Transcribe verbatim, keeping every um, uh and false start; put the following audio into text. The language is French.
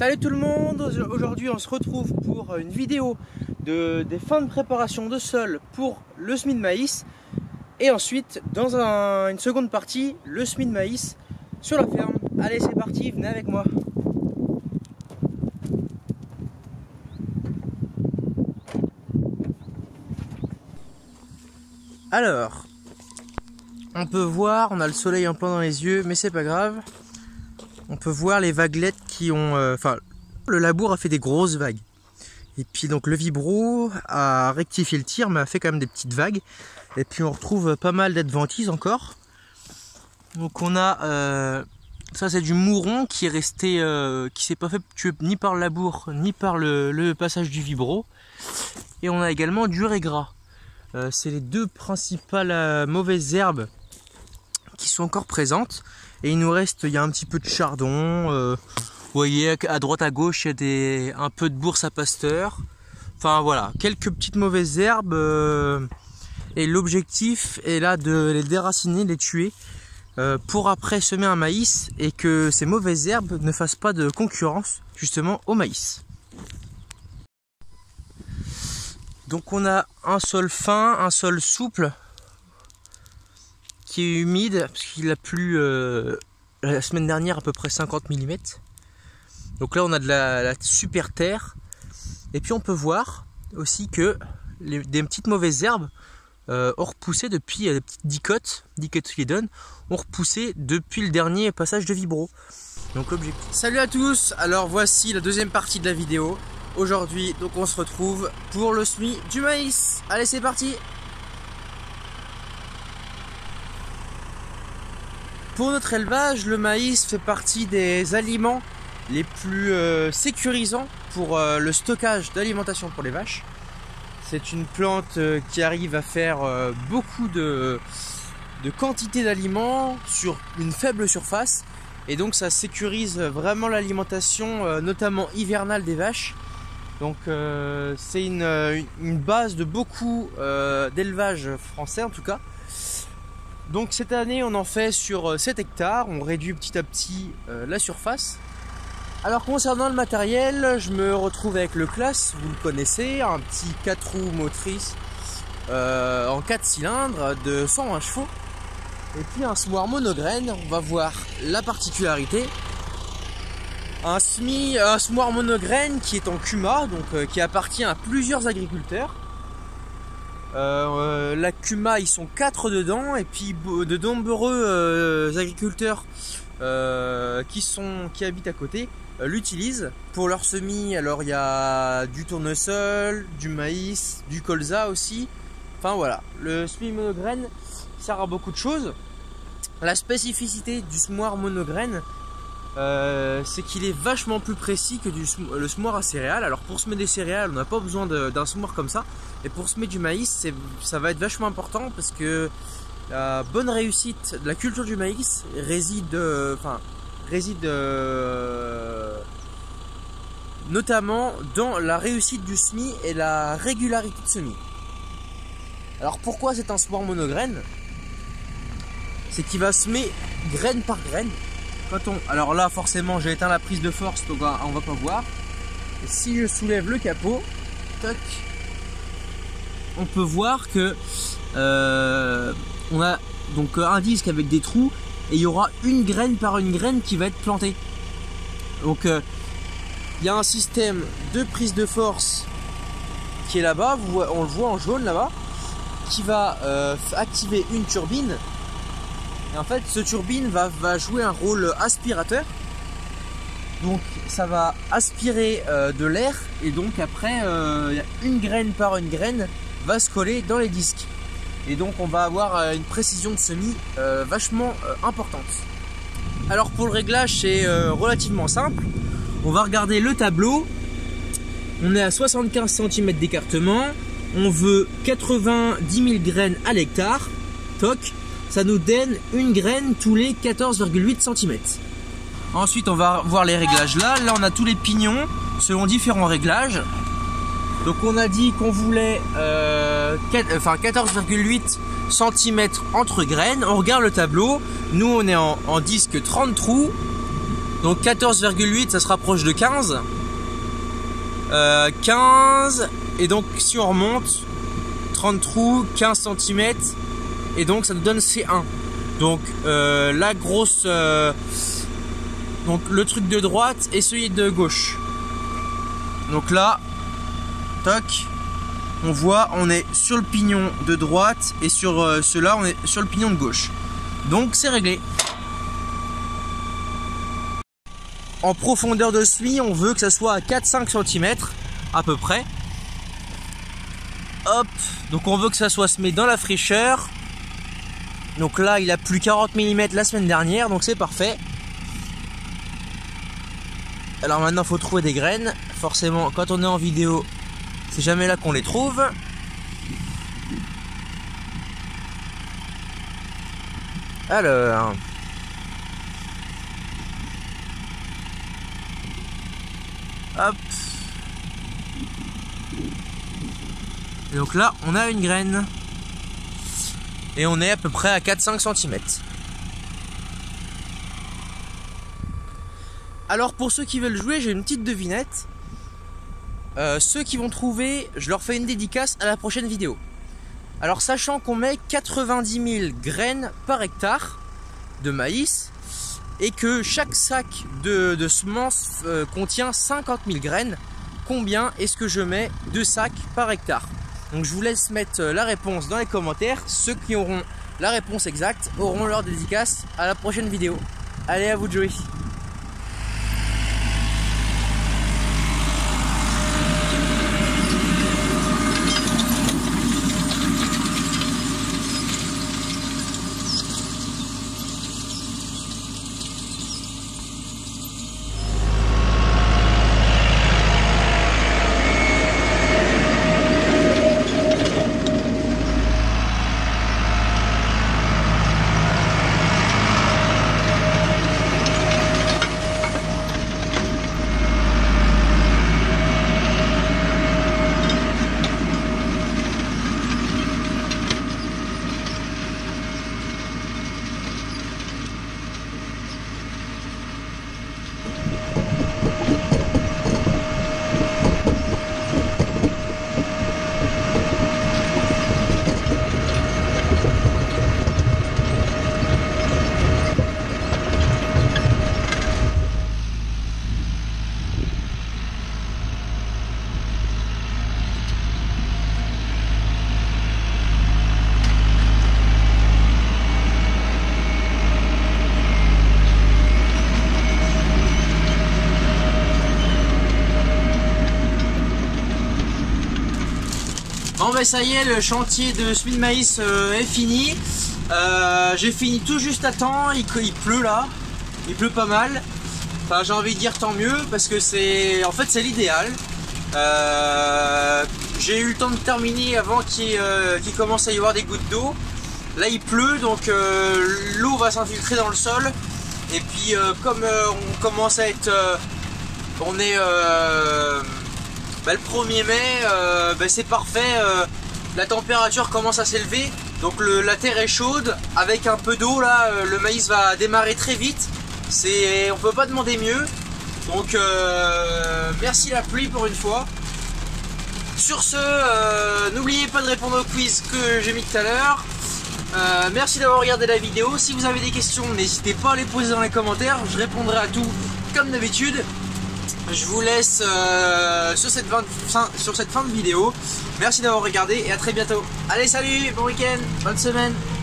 Salut tout le monde, aujourd'hui on se retrouve pour une vidéo de, des fins de préparation de sol pour le semis de maïs et ensuite dans un, une seconde partie le semis de maïs sur la ferme. Allez c'est parti, venez avec moi. Alors, on peut voir, on a le soleil en plein dans les yeux mais c'est pas grave. On peut voir les vaguelettes qui ont... Euh, enfin, le labour a fait des grosses vagues. Et puis donc le vibro a rectifié le tir, mais a fait quand même des petites vagues. Et puis on retrouve pas mal d'adventices encore. Donc on a... Euh, ça c'est du mouron qui est resté... Euh, qui s'est pas fait tuer ni par le labour, ni par le, le passage du vibro. Et on a également du régras. Euh, c'est les deux principales euh, mauvaises herbes qui sont encore présentes. Et il nous reste, il y a un petit peu de chardon, euh, vous voyez à droite à gauche il y a des, un peu de bourse à pasteur. Enfin voilà, quelques petites mauvaises herbes euh, et l'objectif est là de les déraciner, de les tuer euh, pour après semer un maïs et que ces mauvaises herbes ne fassent pas de concurrence justement au maïs. Donc on a un sol fin, un sol souple, qui est humide parce qu'il a plu euh, la semaine dernière à peu près cinquante millimètres. Donc là on a de la, la super terre. Et puis on peut voir aussi que les, des petites mauvaises herbes euh, ont repoussé depuis, les petites dicotes, dicotylédones, ont repoussé depuis le dernier passage de vibro. Donc l'objectif. Salut à tous, alors voici la deuxième partie de la vidéo. Aujourd'hui donc on se retrouve pour le semis du maïs. Allez c'est parti. Pour notre élevage, le maïs fait partie des aliments les plus euh, sécurisants pour euh, le stockage d'alimentation pour les vaches. C'est une plante euh, qui arrive à faire euh, beaucoup de, de quantité d'aliments sur une faible surface. Et donc ça sécurise vraiment l'alimentation, euh, notamment hivernale des vaches. Donc euh, c'est une, une base de beaucoup euh, d'élevages français en tout cas. Donc cette année on en fait sur sept hectares, on réduit petit à petit euh, la surface. Alors concernant le matériel, je me retrouve avec le Claas, vous le connaissez, un petit quatre roues motrices euh, en quatre cylindres de cent vingt chevaux. Et puis un semoir monograine, on va voir la particularité. Un, semi, un semoir monograine qui est en Kuma, donc euh, qui appartient à plusieurs agriculteurs. Euh, la Kuma ils sont quatre dedans et puis de nombreux euh, agriculteurs euh, qui sont qui habitent à côté euh, l'utilisent pour leur semis. Alors il y a du tournesol, du maïs, du colza aussi. Enfin voilà, le semis monograine sert à beaucoup de choses. La spécificité du semoir monograine Euh, c'est qu'il est vachement plus précis que du, le semoir à céréales. Alors pour semer des céréales on n'a pas besoin d'un semoir comme ça, et pour semer du maïs ça va être vachement important parce que la bonne réussite de la culture du maïs réside, euh, enfin, réside euh, notamment dans la réussite du semis et la régularité de semis. Alors pourquoi c'est un semoir monograine? C'est qu'il va semer graine par graine. Quand on... Alors là forcément j'ai éteint la prise de force donc on va pas voir. Et si je soulève le capot, toc, on peut voir que euh, on a donc un disque avec des trous et il y aura une graine par une graine qui va être plantée. Donc euh, il y a un système de prise de force qui est là-bas, on le voit en jaune là-bas, qui va euh, activer une turbine. Et en fait, ce turbine va, va jouer un rôle aspirateur. Donc ça va aspirer euh, de l'air et donc après, euh, une graine par une graine va se coller dans les disques. Et donc on va avoir euh, une précision de semis euh, vachement euh, importante. Alors pour le réglage, c'est euh, relativement simple. On va regarder le tableau. On est à soixante-quinze centimètres d'écartement. On veut quatre-vingt-dix mille graines à l'hectare. Toc. Ça nous donne une graine tous les quatorze virgule huit centimètres. Ensuite on va voir les réglages là. Là on a tous les pignons selon différents réglages. Donc on a dit qu'on voulait euh, enfin quatorze virgule huit centimètres entre graines. On regarde le tableau. Nous on est en, en disque trente trous. Donc quatorze virgule huit, ça se rapproche de quinze. Euh, quinze, et donc si on remonte, trente trous, quinze centimètres, et donc ça nous donne C un. Donc euh, la grosse, euh, donc le truc de droite et celui de gauche. Donc là, toc, on voit, on est sur le pignon de droite, et sur euh, ceux-là, on est sur le pignon de gauche. Donc c'est réglé. En profondeur de semis, on veut que ça soit à quatre à cinq centimètres à peu près. Hop, donc on veut que ça soit semé dans la fraîcheur. Donc là, il a plu quarante millimètres la semaine dernière, donc c'est parfait. Alors maintenant, il faut trouver des graines. Forcément, quand on est en vidéo, c'est jamais là qu'on les trouve. Alors... hop. Et donc là, on a une graine. Et on est à peu près à quatre à cinq centimètres. Alors pour ceux qui veulent jouer, j'ai une petite devinette. Euh, ceux qui vont trouver, je leur fais une dédicace à la prochaine vidéo. Alors sachant qu'on met quatre-vingt-dix mille graines par hectare de maïs, et que chaque sac de, de semences euh, contient cinquante mille graines, combien est-ce que je mets de sacs par hectare? Donc je vous laisse mettre la réponse dans les commentaires. Ceux qui auront la réponse exacte auront leur dédicace à la prochaine vidéo. Allez, à vous de jouer. Bon ben ça y est, le chantier de semis de maïs euh, est fini. Euh, J'ai fini tout juste à temps, il, il pleut là, il pleut pas mal. Enfin j'ai envie de dire tant mieux parce que c'est en fait c'est l'idéal. Euh, J'ai eu le temps de terminer avant qu'il euh, qu'il commence à y avoir des gouttes d'eau. Là il pleut donc euh, l'eau va s'infiltrer dans le sol. Et puis euh, comme euh, on commence à être... Euh, on est... Euh, Bah, le premier mai, euh, bah, c'est parfait, euh, la température commence à s'élever, donc le, la terre est chaude, avec un peu d'eau là, euh, le maïs va démarrer très vite, c'est, on peut pas demander mieux, donc euh, merci la pluie pour une fois. Sur ce, euh, n'oubliez pas de répondre au quiz que j'ai mis tout à l'heure, euh, merci d'avoir regardé la vidéo, si vous avez des questions n'hésitez pas à les poser dans les commentaires, je répondrai à tout comme d'habitude. Je vous laisse euh, sur, cette fin, sur cette fin de vidéo. Merci d'avoir regardé et à très bientôt. Allez, salut, bon week-end, bonne semaine.